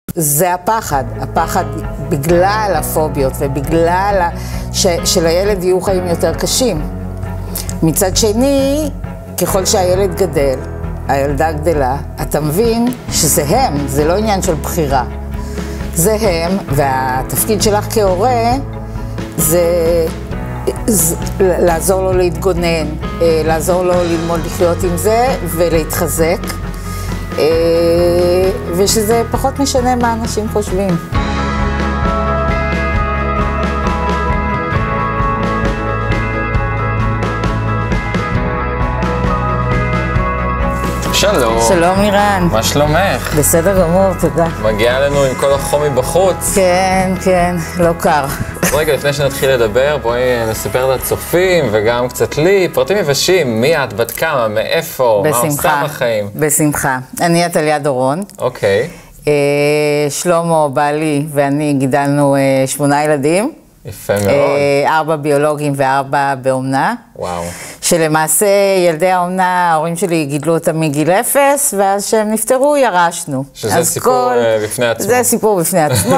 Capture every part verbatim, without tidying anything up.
זה הפחד, הפחד בגלל הפוביות ובגלל ש, שלילד יהיו חיים יותר קשים. מצד שני, ככל שהילד גדל, הילדה גדלה, אתה מבין שזה הם, זה לא עניין של בחירה. זה הם, והתפקיד שלך כהורה זה, זה לעזור לו להתגונן, לעזור לו ללמוד לחיות עם זה ולהתחזק. ושזה פחות משנה מה אנשים חושבים. שלום. שלום אירן. מה שלומך? בסדר גמור, תודה. מגיעה לנו עם כל החום מבחוץ. כן, כן, לא קר. אז רגע, לפני שנתחיל לדבר, בואי נספר לצופים וגם קצת לי, פרטים יבשים, מי את, בת כמה, מאיפה, מה עושה בחיים? בשמחה. אני עתליה דורון. אוקיי. אה, שלמה, בעלי ואני גידלנו אה, שמונה ילדים. יפה מאוד. אה, ארבע ביולוגים וארבע באומנה. וואו. שלמעשה ילדי האומנה, ההורים שלי גידלו אותם מגיל אפס, ואז שהם נפטרו ירשנו. שזה סיפור כל... בפני עצמו. זה סיפור בפני עצמו.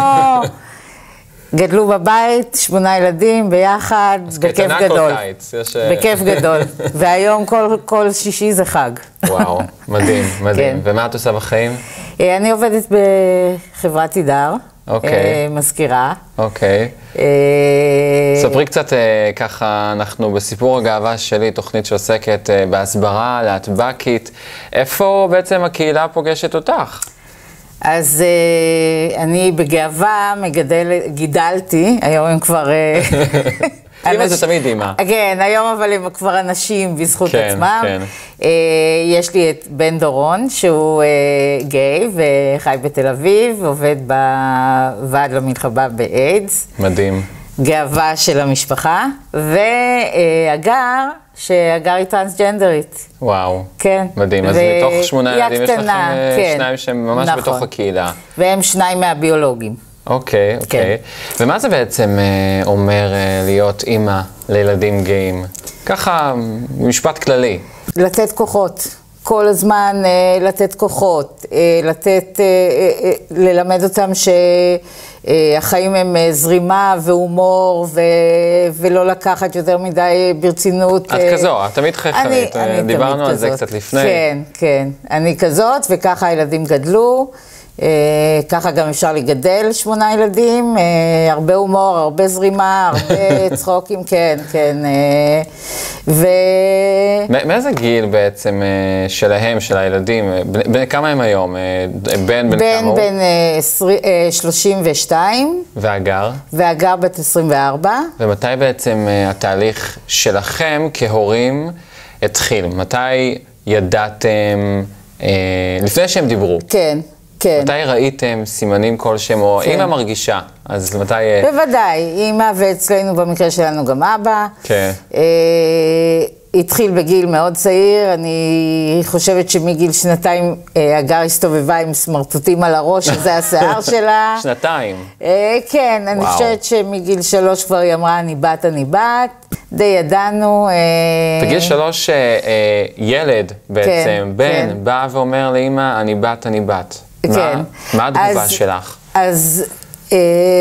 גדלו בבית, שמונה ילדים ביחד, בכיף גדול. קיץ, יש... בכיף גדול. והיום כל, כל שישי זה חג. וואו, מדהים, מדהים. כן. ומה את עושה בחיים? אני עובדת בחברת תידר. אוקיי. מזכירה. אוקיי. ספרי קצת ככה, אנחנו בסיפור הגאווה שלי, תוכנית שעוסקת בהסברה, להטב"קית. איפה בעצם הקהילה פוגשת אותך? אז אני בגאווה מגדל, גידלתי, היום הם כבר... אמא זה תמיד אמא. כן, היום אבל הם כבר אנשים בזכות כן, עצמם. כן. יש לי את בן דורון, שהוא גיי וחי בתל אביב, עובד בוועד למלחמה באיידס. מדהים. גאווה של המשפחה, והגר, שהגר היא טרנסג'נדרית. וואו. כן. מדהים. אז מתוך שמונה ילדים יש לכם כן. שניים שהם ממש נכון. בתוך הקהילה. והם שניים מהביולוגים. אוקיי, אוקיי. כן. ומה זה בעצם אה, אומר אה, להיות אימא לילדים גאים? ככה, משפט כללי. לתת כוחות. כל הזמן אה, לתת כוחות. אה, לתת, אה, אה, ללמד אותם שהחיים הם אה, זרימה והומור, ו, ולא לקחת יותר מדי ברצינות. את אה, כזו, את תמיד חייכנית. דיברנו על זה קצת לפני. כן, כן. אני כזאת, וככה הילדים גדלו. Uh, ככה גם אפשר לגדל שמונה ילדים, uh, הרבה הומור, הרבה זרימה, הרבה צחוקים, כן, כן. Uh, ו... מאיזה גיל בעצם uh, שלהם, של הילדים? בין כמה הם היום? Uh, בן, בן כמה הוא? בן uh, שלושים ושתיים. והגר? והגר בת עשרים וארבע. ומתי בעצם uh, התהליך שלכם כהורים התחיל? מתי ידעתם, uh, לפני שהם דיברו? כן. כן. מתי ראיתם סימנים כלשהם, או כן. אמא מרגישה, אז מתי... בוודאי, אמא ואצלנו במקרה שלנו גם אבא. כן. אה, התחיל בגיל מאוד צעיר, אני חושבת שמגיל שנתיים אה, הגר הסתובבה עם סמרטוטים על הראש, שזה השיער שלה. שנתיים? אה, כן, וואו. אני חושבת שמגיל שלוש כבר היא אמרה, אני בת, אני בת. די ידענו. אה... בגיל שלוש אה, אה, ילד בעצם, כן, בן, כן. בא ואומר לאמא, אני בת, אני בת. כן. מה, מה התגובה אז, שלך? אז אה,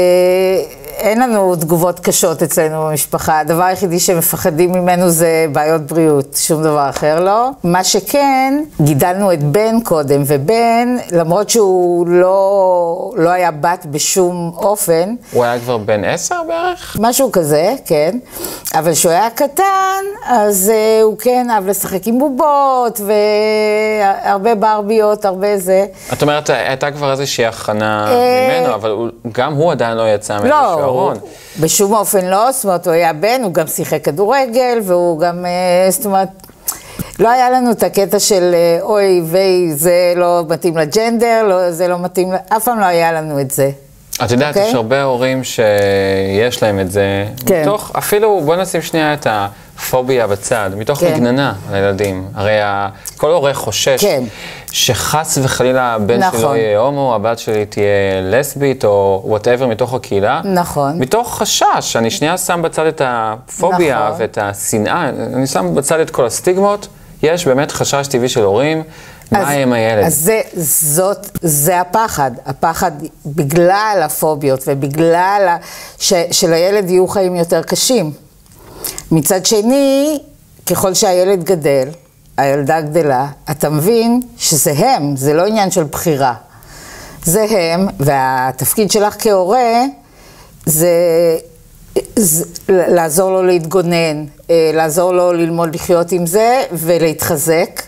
אין לנו תגובות קשות אצלנו במשפחה. הדבר היחידי שמפחדים ממנו זה בעיות בריאות, שום דבר אחר לא. מה שכן, גידלנו את בן קודם, ובן, למרות שהוא לא, לא היה בת בשום אופן. הוא היה כבר בן עשר בערך? משהו כזה, כן. אבל כשהוא היה קטן, אז uh, הוא כן אהב לשחק עם בובות, והרבה ברביות, הרבה זה. את אומרת, הייתה כבר איזושהי הכנה ממנו, אבל הוא, גם הוא עדיין לא יצא מאיזשהו ארון. בשום אופן לא, זאת אומרת, הוא היה בן, הוא גם שיחק כדורגל, והוא גם, זאת אומרת, לא היה לנו את הקטע של אוי ויי, זה לא מתאים לג'נדר, לא, זה לא מתאים, אף פעם לא היה לנו את זה. את יודעת, okay. יש הרבה הורים שיש להם את זה, כן. מתוך, אפילו, בוא נשים שנייה את הפוביה בצד, מתוך כן. מגננה על הילדים. הרי ה, כל הורה חושש כן. שחס וחלילה הבן נכון. שלי לא יהיה הומו, הבת שלי תהיה לסבית או whatever מתוך הקהילה. נכון. מתוך חשש, אני שנייה שם בצד את הפוביה נכון. ואת השנאה, אני שם בצד את כל הסטיגמות, יש באמת חשש טבעי של הורים מה עם הילד? אז זה, זאת, זה הפחד. הפחד בגלל הפוביות ובגלל ה, ש, שלילד יהיו חיים יותר קשים. מצד שני, ככל שהילד גדל, הילדה גדלה, אתה מבין שזה הם, זה לא עניין של בחירה. זה הם, והתפקיד שלך כהורה, זה, זה לעזור לו להתגונן, לעזור לו ללמוד לחיות עם זה ולהתחזק.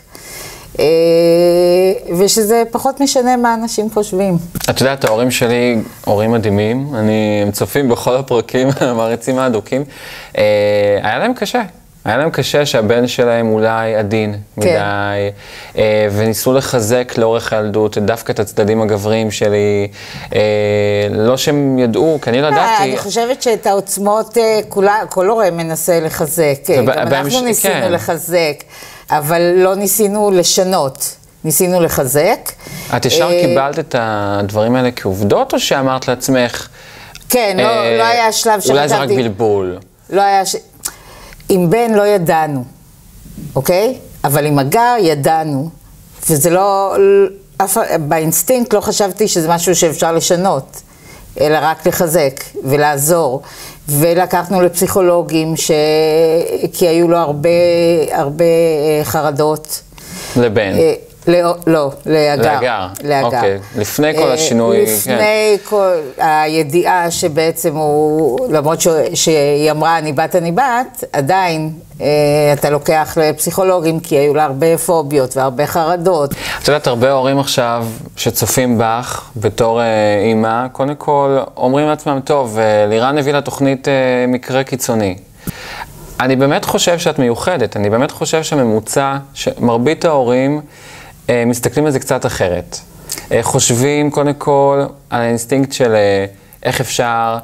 ושזה פחות משנה מה אנשים חושבים. את יודעת, ההורים שלי הורים מדהימים, אני, הם צופים בכל הפרקים, המעריצים האדוקים. היה להם קשה. היה להם קשה שהבן שלהם אולי עדין מדי, כן. וניסו לחזק לאורך הילדות דווקא את הצדדים הגבריים שלי, לא שהם ידעו, כי אני לא ידעתי. אני חושבת שאת העוצמות, כל הורה מנסה לחזק, גם אנחנו ניסינו לחזק, אבל לא ניסינו לשנות, ניסינו לחזק. את ישר קיבלת את הדברים האלה כעובדות, או שאמרת לעצמך, כן, לא היה שלב שחשבתי, אולי זה רק בלבול. לא היה ש... עם בן לא ידענו, אוקיי? אבל עם הגר ידענו, וזה לא, באינסטינקט לא חשבתי שזה משהו שאפשר לשנות, אלא רק לחזק ולעזור. ולקחנו לפסיכולוגים, ש... כי היו לו הרבה, הרבה חרדות. לבן. לא, לא, לאגר. לאגר, אוקיי. לפני כל השינוי, כן. לפני כל הידיעה שבעצם הוא, למרות שהיא אמרה אני בת, אני בת, עדיין אתה לוקח לפסיכולוגים, כי היו לה הרבה פוביות והרבה חרדות. את יודעת, הרבה הורים עכשיו שצופים בך בתור אימא, קודם כל אומרים לעצמם, טוב, לירן הביא לתוכנית מקרה קיצוני. אני באמת חושב שאת מיוחדת, אני באמת חושב שממוצע, שמרבית ההורים מסתכלים על זה קצת אחרת. חושבים קודם כל על האינסטינקט של איך אפשר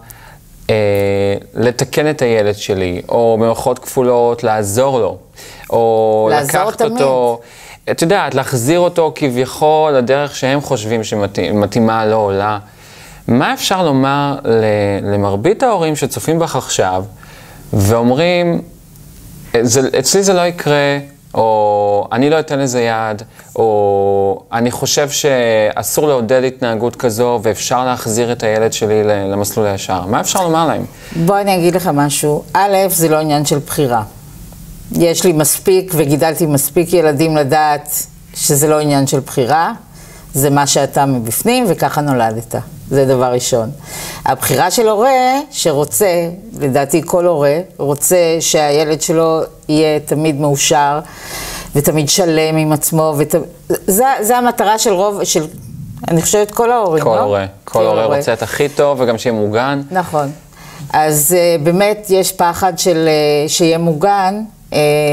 לתקן את הילד שלי, או במערכות כפולות לעזור לו, או לקחת אותו, את יודעת, להחזיר אותו כביכול לדרך שהם חושבים שמתאימה לו או לה. מה אפשר לומר למרבית ההורים שצופים בך עכשיו, ואומרים, אצלי זה לא יקרה, או אני לא אתן לזה יד, או אני חושב שאסור לעודד התנהגות כזו, ואפשר להחזיר את הילד שלי למסלול הישר. מה אפשר לומר להם? בוא אני אגיד לך משהו. א', זה לא עניין של בחירה. יש לי מספיק וגידלתי מספיק ילדים לדעת שזה לא עניין של בחירה, זה מה שאתה מבפנים וככה נולדת. זה דבר ראשון. הבחירה של הורה שרוצה, לדעתי כל הורה, רוצה שהילד שלו יהיה תמיד מאושר ותמיד שלם עם עצמו. ות... זה, זה המטרה של רוב, של, אני חושבת כל ההורים, כל לא? הורה. כל הורה רוצה את הכי טוב וגם שיהיה מוגן. נכון. אז uh, באמת יש פחד של uh, שיהיה מוגן, uh,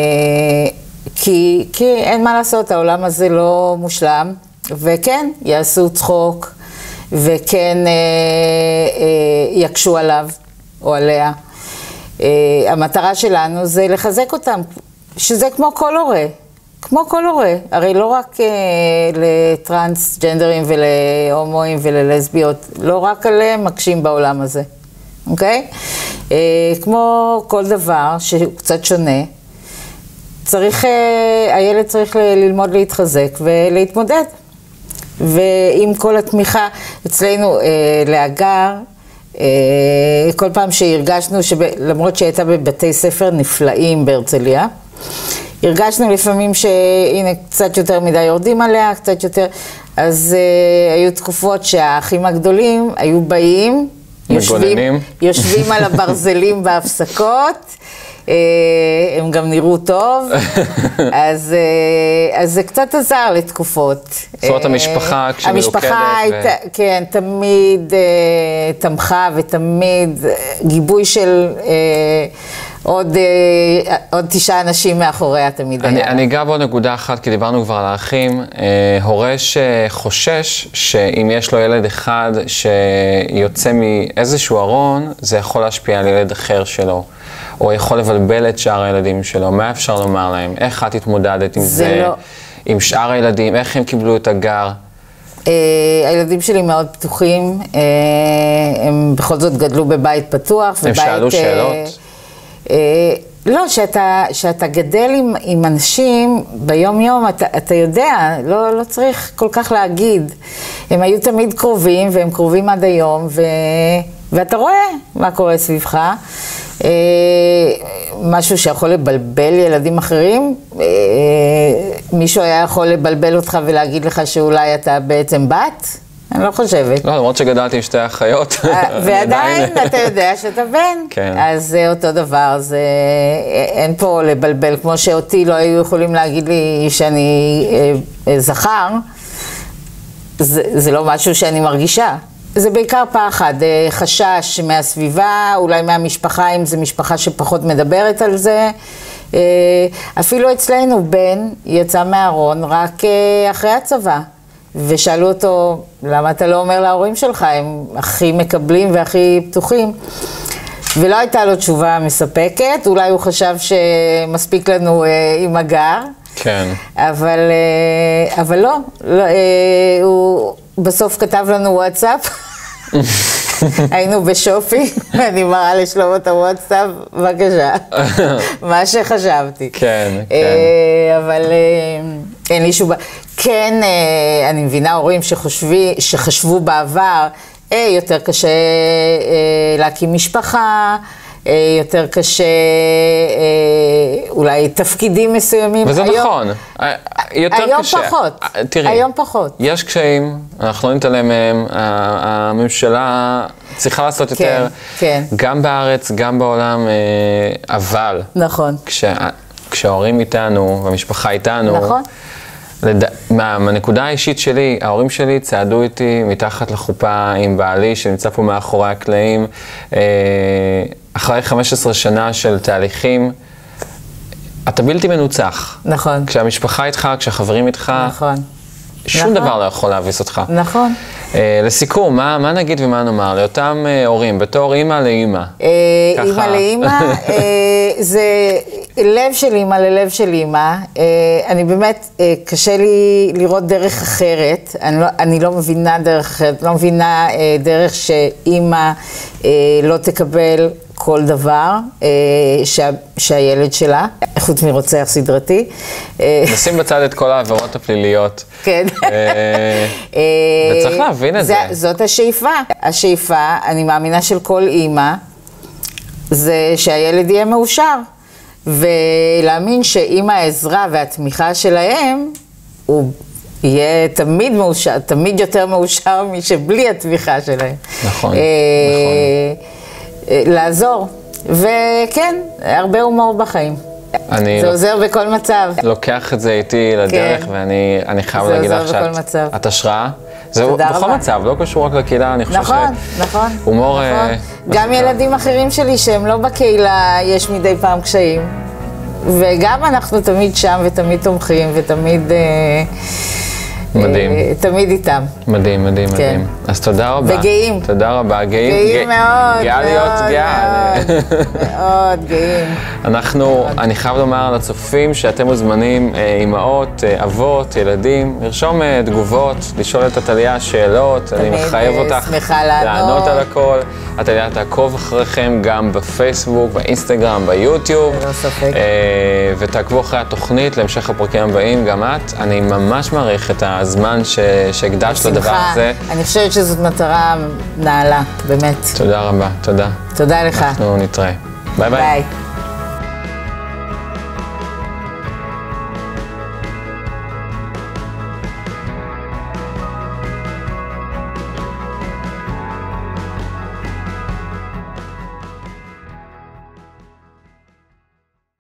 כי, כי אין מה לעשות, העולם הזה לא מושלם, וכן, יעשו צחוק, וכן אה, אה, יקשו עליו או עליה. אה, המטרה שלנו זה לחזק אותם, שזה כמו כל הורה, כמו כל הורה. הרי לא רק אה, לטרנסג'נדרים ולהומואים וללסביות, לא רק עליהם מקשים בעולם הזה, אוקיי? אה, כמו כל דבר שהוא קצת שונה, צריך, אה, הילד צריך ללמוד להתחזק ולהתמודד. ועם כל התמיכה אצלנו אה, להגר, אה, כל פעם שהרגשנו, למרות שהייתה בבתי ספר נפלאים בהרצליה, הרגשנו לפעמים שהנה קצת יותר מדי יורדים עליה, קצת יותר, אז אה, היו תקופות שהאחים הגדולים היו באים, יושבים, יושבים על הברזלים בהפסקות, הם גם נראו טוב, אז, אז זה קצת עזר לתקופות. זאת אומרת, המשפחה כשהיא מלוכדת. המשפחה, ו... כן, תמיד תמכה ותמיד גיבוי של עוד, עוד תשעה אנשים מאחוריה תמיד אני, היה. אני אגע בעוד נקודה אחת, כי דיברנו כבר על האחים. הורה שחושש שאם יש לו ילד אחד שיוצא מאיזשהו ארון, זה יכול להשפיע על ילד אחר שלו. או יכול לבלבל את שאר הילדים שלו. מה אפשר לומר להם? איך את התמודדת עם זה? זה לא... עם שאר הילדים? איך הם קיבלו את הגר? Uh, הילדים שלי מאוד פתוחים. Uh, הם בכל זאת גדלו בבית פתוח. הם שאלו uh, שאלות? Uh, לא, שאתה, שאתה גדל עם, עם אנשים ביום יום, אתה, אתה יודע, לא, לא צריך כל כך להגיד. הם היו תמיד קרובים, והם קרובים עד היום, ו, ואתה רואה מה קורה סביבך. אה, משהו שיכול לבלבל ילדים אחרים, אה, מישהו היה יכול לבלבל אותך ולהגיד לך שאולי אתה בעצם בת? אני לא חושבת. לא, למרות שגדלתי עם שתי אחיות. ועדיין אתה יודע שאתה בן. כן. אז זה אותו דבר, זה אין פה לבלבל, כמו שאותי לא היו יכולים להגיד לי שאני אה, זכר, זה, זה לא משהו שאני מרגישה. זה בעיקר פחד, אה, חשש מהסביבה, אולי מהמשפחה, אם זו משפחה שפחות מדברת על זה. אה, אפילו אצלנו בן יצא מהארון רק אה, אחרי הצבא. ושאלו אותו, למה אתה לא אומר להורים שלך, הם הכי מקבלים והכי פתוחים? ולא הייתה לו תשובה מספקת, אולי הוא חשב שמספיק לנו אה, עם הגר. כן. אבל, אה, אבל לא, לא אה, הוא בסוף כתב לנו וואטסאפ. היינו בשופי, אני מראה לשלום את הוואטסאפ, בבקשה, מה שחשבתי. כן, כן. אבל אין לי שום... כן, אני מבינה הורים שחושבי, שחשבו בעבר, יותר קשה להקים משפחה, יותר קשה, אולי תפקידים מסוימים. וזה היום, נכון, יותר היום קשה. היום פחות, תראי, היום פחות. יש קשיים, אנחנו לא נתעלם מהם, הממשלה צריכה לעשות יותר, כן, כן. גם בארץ, גם בעולם, אבל... נכון. כשה, כשההורים איתנו, והמשפחה איתנו, נכון. לד... מה, מהנקודה האישית שלי, ההורים שלי צעדו איתי מתחת לחופה עם בעלי שנמצא פה מאחורי הקלעים, אחרי חמש עשרה שנה של תהליכים, אתה בלתי מנוצח. נכון. כשהמשפחה איתך, כשהחברים איתך, נכון. שום נכון. דבר לא יכול להביס אותך. נכון. Uh, לסיכום, מה, מה נגיד ומה נאמר לאותם uh, הורים, בתור אימא לאימא? Uh, אימא לאימא, uh, זה לב של אימא ללב של אימא. Uh, אני באמת, uh, קשה לי לראות דרך אחרת. אני לא, אני לא מבינה דרך אחרת, לא מבינה uh, דרך שאימא uh, לא תקבל כל דבר uh, שה, שהילד שלה, חוץ מרוצח סדרתי. נשים בצד את כל העבירות הפליליות. כן. וצריך להבין את זה. זאת השאיפה. השאיפה, אני מאמינה של כל אימא, זה שהילד יהיה מאושר. ולהאמין שעם העזרה והתמיכה שלהם, הוא יהיה תמיד מאושר, תמיד יותר מאושר משבלי התמיכה שלהם. נכון, נכון. לעזור. וכן, הרבה הומור בחיים. זה עוזר בכל מצב. לוקח את זה איתי לדרך, ואני חייב להגיד לך שאת השראה. זה בכל מצב, לא קשור רק לקהילה, אני חושב ש... נכון, נכון. הומור... גם ילדים אחרים שלי שהם לא בקהילה, יש מדי פעם קשיים. וגם אנחנו תמיד שם ותמיד תומכים ותמיד... מדהים. תמיד איתם. מדהים, מדהים, מדהים. אז תודה רבה. וגאים. תודה רבה, גאים. גאים מאוד. גאה להיות גאה. מאוד, גאים. אנחנו, אני חייב לומר לצופים שאתם מוזמנים, אימהות, אבות, ילדים, לרשום תגובות, לשאול את עטליה שאלות, אני מחייב אותך לענות על הכל. עטליה תעקוב אחריכם גם בפייסבוק, באינסטגרם, ביוטיוב. לא ספק. ותעקבו אחרי התוכנית להמשך הפרקים הבאים, גם את. אני ממש מעריך את הזמן שהקדשת לדבר הזה. אני חושבת שזאת מטרה נעלה, באמת. תודה רבה, תודה. תודה לך. אנחנו נתראה. ביי ביי. ביי.